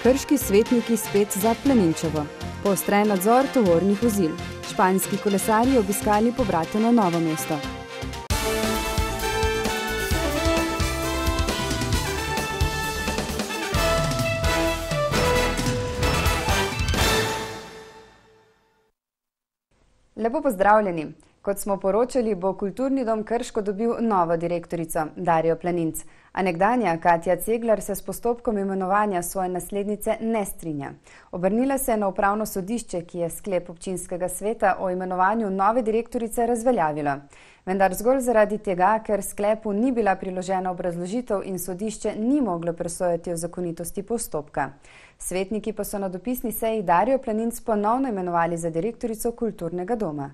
Krški svetniki spet za Planinčevo. Poostren nadzor tovornih vozil. Španski kolesarji obiskali pobrateno Novo mesto. Lepo pozdravljeni. Kot smo poročali, bo Kulturni dom Krško dobil novo direktorico, Darjo Planinc. A nekdanja Katja Ceglar se s postopkom imenovanja svoje naslednice ne strinja. Obrnila se je na upravno sodišče, ki je sklep občinskega sveta o imenovanju nove direktorice razveljavilo. Vendar zgolj zaradi tega, ker sklepu ni bila priložena obrazložitev in sodišče ni moglo presojati o zakonitosti postopka. Svetniki pa so na dopisni seji Darjo Planinc ponovno imenovali za direktorico Kulturnega doma.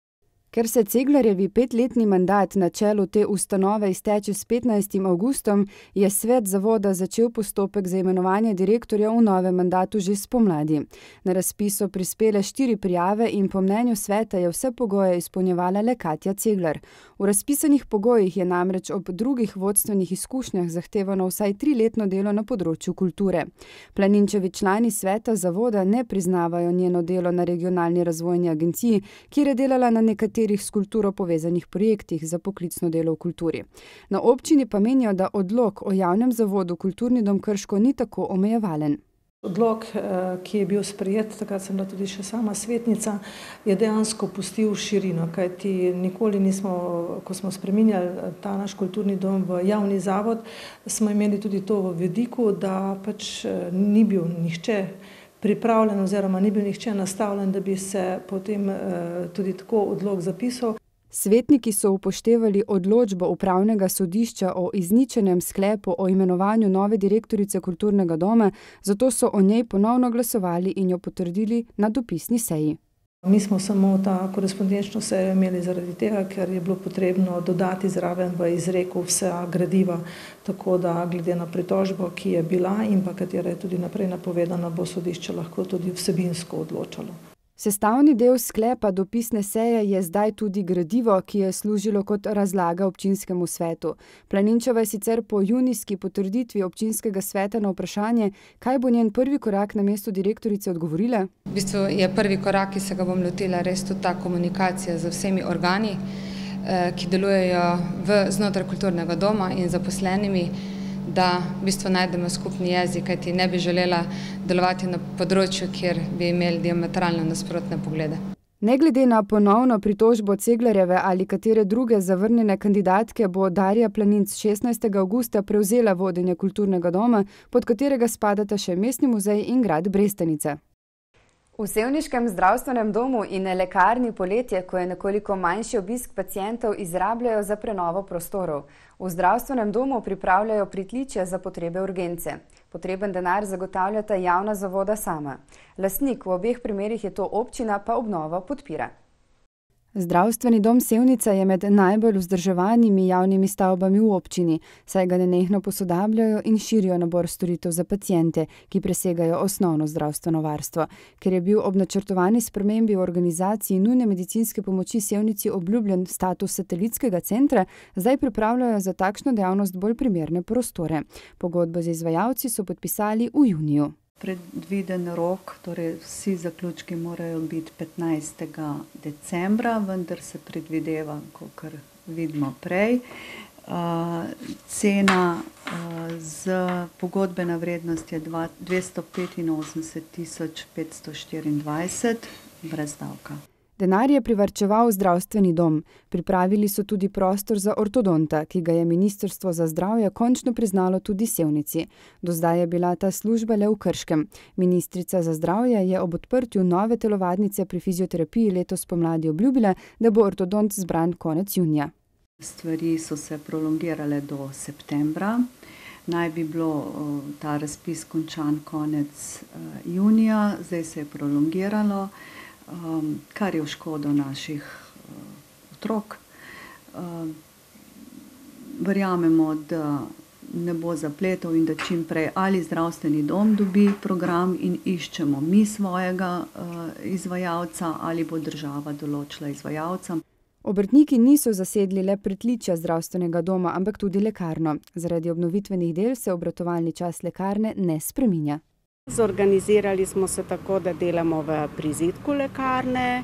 Ker se Ceglarjevi 5-letni mandat na čelu te ustanove izteče s 15. avgustom, je svet zavoda začel postopek za imenovanje direktorja v novem mandatu že spomladi. Na razpis so prispele 4 prijave in po mnenju sveta je vse pogoje izpolnjevala le Katja Ceglar. V razpisanih pogojih je namreč ob drugih vodstvenih izkušnjah zahtevano vsaj 3-letno delo na področju kulture. Planinčevi člani sveta zavoda ne priznavajo njeno delo na regionalni razvojni agenciji, kjer je delala na nekaterih s kulturo povezanih projektih za poklicno delo v kulturi. Na občini pa menijo, da odlok o javnem zavodu Kulturni dom Krško ni tako omejevalen. Odlok, ki je bil sprejet, takrat sem bila tudi še sama svetnica, je dejansko pustil širino, kajti nikoli nismo, ko smo spreminjali ta naš kulturni dom v javni zavod, smo imeli tudi to v vidiku, da pač ni bil nihče pripravljen oziroma ni bil nihče nastavljen, da bi se potem tudi tako odlok zapisal. Svetniki so upoštevali odločbo upravnega sodišča o izničenem sklepu o imenovanju nove direktorice Kulturnega doma, zato so o njej ponovno glasovali in jo potrdili na dopisni seji. Mi smo samo ta korespondenčno sejo imeli zaradi tega, ker je bilo potrebno dodati zraven v izreku vsa gradiva, tako da glede na pritožbo, ki je bila in pa katera je tudi naprej napovedana, bo sodišče lahko tudi vsebinsko odločalo. Sestavni del sklepa dopisne seje je zdaj tudi gradivo, ki je služilo kot razlaga občinskemu svetu. Planinčeva je sicer po junijski potrditvi občinskega sveta na vprašanje, kaj bo njen prvi korak na mestu direktorice, odgovorila. V bistvu je prvi korak, ki se ga bom lotila, res tudi ta komunikacija z vsemi organi, ki delujejo znotraj Kulturnega doma in zaposlenimi, da v bistvu najdemo skupni jezik, kajti ne bi želela delovati na področju, kjer bi imeli diametralno nasprotne poglede. Ne glede na ponovno pritožbo Ceglarjeve ali katere druge zavrnjene kandidatke, bo Darja Planinc 16. avgusta prevzela vodenje Kulturnega doma, pod katerega spadata še Mestni muzej in grad Brestanica. V sevniškem zdravstvenem domu in lekarni Poletje, ko je nekoliko manjši obisk pacientov, izrabljajo za prenovo prostorov. V zdravstvenem domu pripravljajo pritličja za potrebe urgence. Potreben denar zagotavljata javna zavoda sama. Lastnik v obeh primerih je to občina, pa obnovo podpira. Zdravstveni dom Sevnica je med najbolj vzdrževanimi javnimi stavbami v občini, saj ga nenehno posodabljajo in širijo nabor storitev za paciente, ki presegajo osnovno zdravstveno varstvo. Ker je bil ob načrtovani spremembi v organizaciji nujne medicinske pomoči Sevnici obljubljen status satelitskega centra, zdaj pripravljajo za takšno dejavnost bolj primerne prostore. Pogodbo z izvajalci so podpisali v juniju. Predviden rok, torej vsi zaključki morajo biti 15. decembra, vendar se predvideva, kakor vidimo prej. Cena z pogodbena vrednost je 285 524 brez davka. Denar je privarčeval zdravstveni dom. Pripravili so tudi prostor za ortodonta, ki ga je Ministrstvo za zdravje končno priznalo tudi Sevnici. Do zdaj je bila ta služba le v Krškem. Ministrica za zdravje je ob odprtju nove telovadnice pri fizioterapiji letos pomladi obljubila, da bo ortodont zbran konec junija. Stvari so se prolongirale do septembra. Naj bi bilo ta razpis končan konec junija, zdaj se je prolongiralo, kar je v škodo naših otrok. Verjamemo, da ne bo zapletov in da čim prej ali zdravstveni dom dobi program in iščemo mi svojega izvajalca ali bo država določila izvajalca. Obrtniki niso zasedli le pritličja zdravstvenega doma, ampak tudi lekarno. Zaradi obnovitvenih del se obratovalni čas lekarne ne spreminja. Zorganizirali smo se tako, da delamo v prizidku lekarne.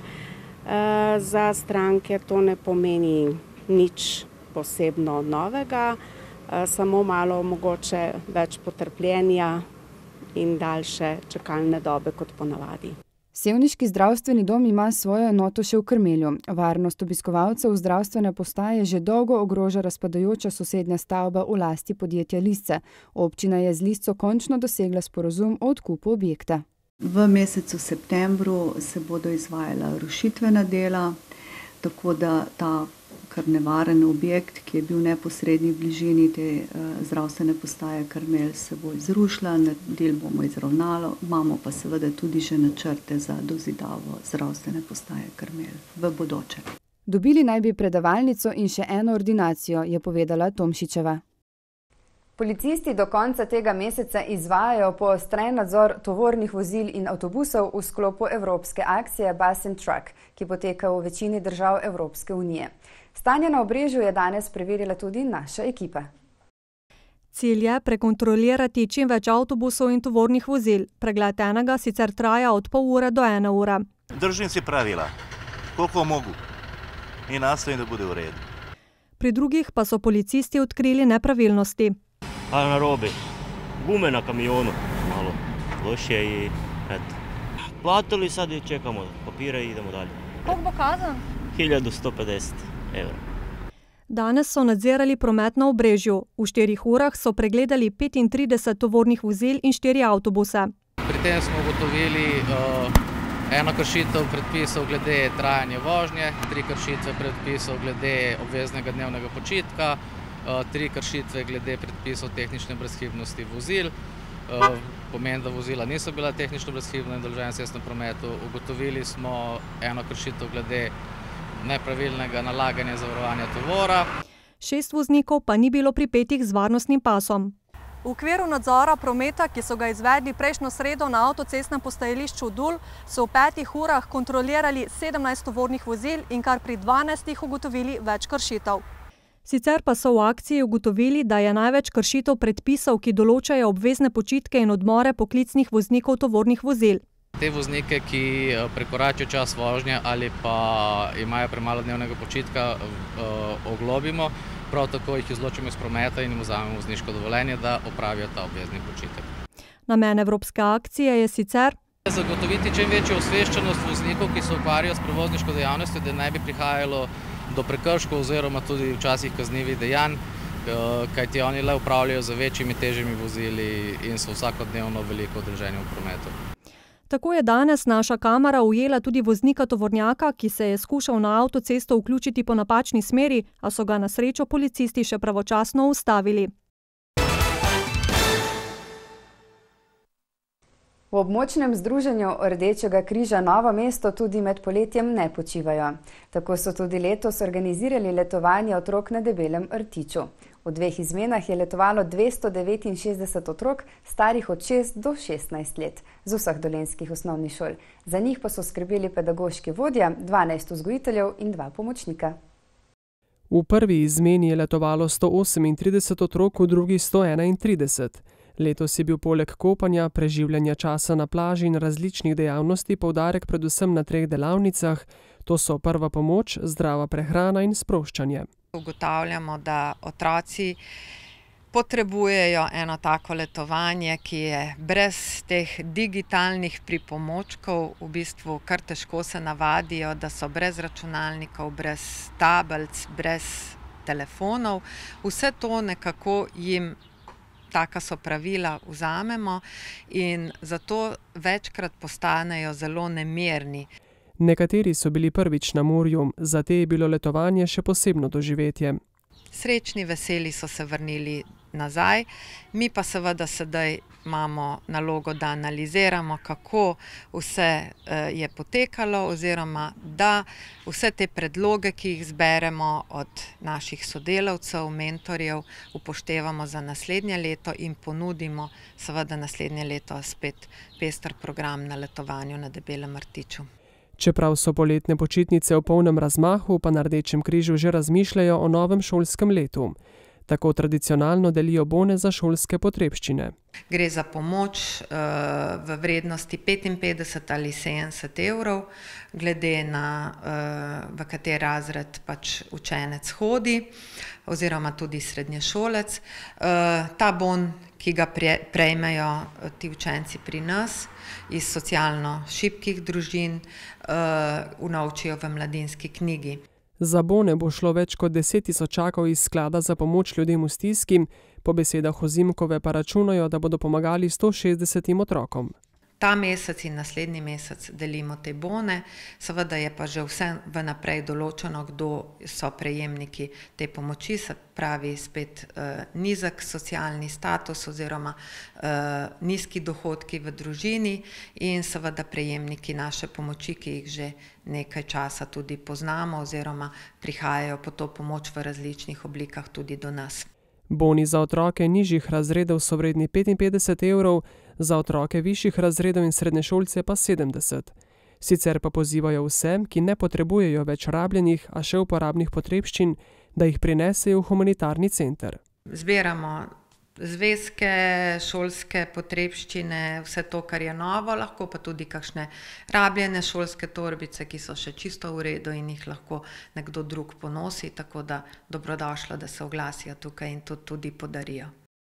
Za stranke to ne pomeni nič posebno novega, samo malo mogoče več potrpljenja in daljše čakalne dobe kot ponavadi. Sevniški zdravstveni dom ima svojo enoto še v Krmelju. Varnost obiskovalcev zdravstvene postaje že dolgo ogroža razpadajoča sosednja stavba v lasti podjetja Lisce. Občina je z Lisco končno dosegla sporazum o odkupu objekta. V mesecu septembru se bodo izvajala rušitvena dela, tako da ta kar nevaren objekt, ki je bil v neposredni bližini te zdravstvene postaje Krmelj, se bo izrušila, del bomo izravnali, imamo pa seveda tudi že načrte za dozidavo zdravstvene postaje Krmelj v bodoče. Dobili naj bi predavalnico in še eno ordinacijo, je povedala Tomšičeva. Policisti do konca tega meseca izvajajo poostren nadzor tovornih vozil in avtobusov v sklopu evropske akcije Bus and Truck, ki poteka v večini držav Evropske unije. Stanje na Obrežju je danes preverila tudi naša ekipa. Cilj je prekontrolirati čim več avtobusov in tovornih vozil. Pregled enega sicer traja od pol ure do 1 ure. Držim si pravila, koliko mogu in nastojim, da bude v redu. Pri drugih pa so policisti odkrili nepravilnosti. Pa narobe, gume na kamionu, malo loše i eto. Platili sad i čekamo papire i idemo dalje. Koliko bo kazen? 1150 €. Danes so nadzirali promet na Obrežju. V 4 urah so pregledali 35 tovornih vozil in 4 avtobuse. Pri tem smo ugotovili eno kršitev predpisov glede trajanja vožnje, 3 kršitve predpisov glede obveznega dnevnega počitka, 3 kršitve glede predpisov tehnične brezhibnosti vozil. Pomeni, da vozila niso bila tehnično brezhibna in udeležena v cestnem prometu. Ugotovili smo eno kršitev glede nepravilnega nalaganja zavarovanja tovora. 6 voznikov pa ni bilo pripetih z varnostnim pasom. V okviru nadzora prometa, ki so ga izvedli prejšnjo sredo na avtocestnem postajališču Dul, so v 5 urah kontrolirali 17 tovornih vozil in kar pri 12 ugotovili več kršitev. Sicer pa so v akciji ugotovili, da je največ kršitev predpisov, ki določajo obvezne počitke in odmore poklicnih voznikov tovornih vozil. Te voznike, ki prekoračijo čas vožnje ali pa imajo premalo dnevnega počitka, oglobimo, prav tako jih izločimo iz prometa in jim vzamemo vozniško dovoljenje, da opravijo ta obvezni počitek. Namen evropske akcije je sicer zagotoviti čim večjo osveščenost voznikov, ki se ukvarjajo s prevozniško dejavnostjo, da ne bi prihajalo do prekrškov oziroma tudi včasih kaznivih dejanj, kajti oni le upravljajo z večjimi, težjimi vozili in so vsakodnevno veliko udeleženi v prometu. Tako je danes naša kamera ujela tudi voznika tovornjaka, ki se je skušal na avtocesto vključiti po napačni smeri, a so ga na srečo policisti še pravočasno ustavili. V območnem združenju Rdečega križa Novo mesto tudi med poletjem ne počivajo. Tako so tudi letos organizirali letovanje otrok na Debelem rtiču. V 2 izmenah je letovalo 269 otrok, starih od 6 do 16 let, z vseh dolenjskih osnovnih šol. Za njih pa so skrbeli pedagoški vodja, 12 vzgojiteljev in 2 pomočnika. V prvi izmeni je letovalo 138 otrok, v drugi 131. Letos je bil poleg kopanja, preživljanja časa na plaži in različnih dejavnosti poudarek predvsem na 3 delavnicah, to so prva pomoč, zdrava prehrana in sproščanje. Ugotavljamo, da otroci potrebujejo eno tako letovanje, ki je brez teh digitalnih pripomočkov v bistvu kar težko se navadijo, da so brez računalnikov, brez tablic, brez telefonov. Vse to nekako jim, taka so pravila, vzamemo in zato večkrat postanejo zelo nemirni. Nekateri so bili prvič na morju, za te je bilo letovanje še posebno doživetje. Srečni, veseli so se vrnili nazaj, mi pa seveda sedaj imamo nalogo, da analiziramo, kako vse je potekalo oziroma da vse te predloge, ki jih zberemo od naših sodelavcev, mentorjev, upoštevamo za naslednje leto in ponudimo seveda naslednje leto spet pester program na letovanju na Debelem rtiču. Čeprav so poletne počitnice v polnem razmahu, pa na Rdečem križu že razmišljajo o novem šolskem letu. Tako tradicionalno delijo bone za šolske potrebščine. Gre za pomoč v vrednosti 55 ali 70 evrov, glede na v kateri razred pač učenec hodi oziroma tudi srednješolec. Ta bon, ki ga prejmejo ti učenci pri nas iz socialno šibkih družin, unovčijo v mladinski knjigi. Za bone bo šlo več kot 10 tisočakov iz sklada za pomoč ljudem v stiski, po besedah Ozimkove pa računajo, da bodo pomagali 160 otrokom. Ta mesec in naslednji mesec delimo te bone, seveda je pa že vse vnaprej določeno, kdo so prejemniki te pomoči, se pravi spet nizek socialni status oziroma nizki dohodki v družini in seveda prejemniki naše pomoči, ki jih že nekaj časa tudi poznamo oziroma prihajajo po to pomoč v različnih oblikah tudi do nas. Boni za otroke nižjih razredov so vredni 55 evrov, za otroke višjih razredov in srednješolce pa 70. Sicer pa pozivajo vse, ki ne potrebujejo več rabljenih, a še uporabnih potrebščin, da jih prinesejo v humanitarni center. Zbiramo zvezke, šolske potrebščine, vse to, kar je novo, lahko pa tudi kakšne rabljene šolske torbice, ki so še čisto v redu in jih lahko nekdo drug ponosi, tako da dobrodošlo, da se oglasijo tukaj in to tudi podarijo.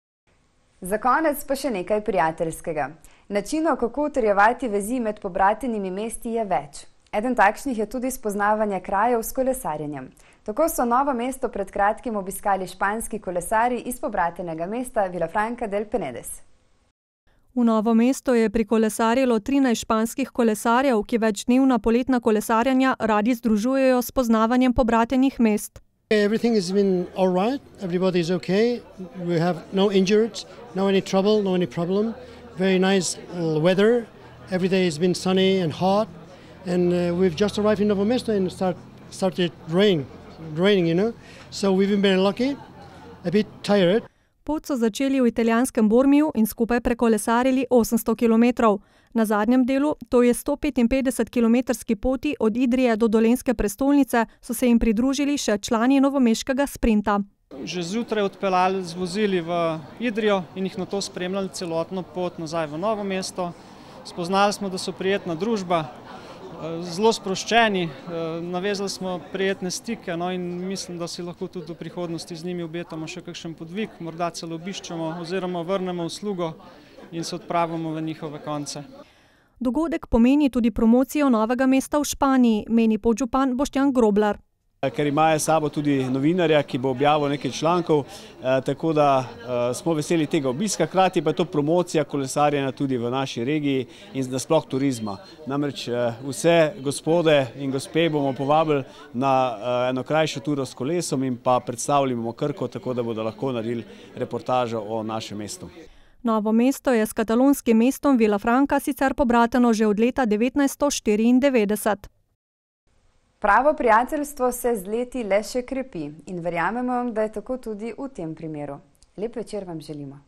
Za konec pa še nekaj prijateljskega. Načinov, kako utrjevati vezi med pobratenimi mesti, je več. Eden takšnih je tudi spoznavanje krajev s kolesarjenjem. Tako so Novo mesto pred kratkim obiskali španski kolesarji iz pobratenega mesta Vilafranca del Penedès. V Novo mesto je prikolesarilo 13 španskih kolesarjev, ki večdnevna poletna kolesarjenja radi združujejo s poznavanjem pobratenih mest. Everything has been all right. Everybody is okay. We have no injured, no any trouble, no any problem. Very nice weather. Every day has been sunny and hot. And we've just arrived in Novo Mesto and started raining, you know. So we've been very lucky, a bit tired. Pot so začeli v italijanskem Bormiju in skupaj prekolesarili 800 km. Na zadnjem delu, to je 155-kilometrski poti od Idrije do dolenjske prestolnice, so se jim pridružili še člani novomeškega sprinta. Že zjutraj odpeljali z vozili v Idrijo in jih nato spremljali celotno pot nazaj v Novo mesto. Spoznali smo, da so prijetna družba, zelo sproščeni, navezali smo prijetne stike, no, in mislim, da si lahko tudi v prihodnosti z njimi obetamo še kakšen podvig, morda celo obiščemo oziroma vrnemo uslugo in se odpravimo v njihove konce. Dogodek pomeni tudi promocijo Novega mesta v Španiji, meni podžupan Boštjan Groblar. Ker imajo sabo tudi novinarja, ki bo objavil nekaj člankov, tako da smo veseli tega obiska, hkrati pa je to promocija kolesarjenja tudi v naši regiji in nasploh turizma. Namreč vse gospode in gospe bomo povabili na eno krajšo turo s kolesom in pa predstavljamo Krko, tako da bodo lahko naredili reportažo o našem mestu. Novo mesto je s katalonskim mestom Vilafranca sicer pobrateno že od leta 1994. Pravo prijateljstvo se z leti le še krepi in verjamemo, da je tako tudi v tem primeru. Lep večer vam želimo.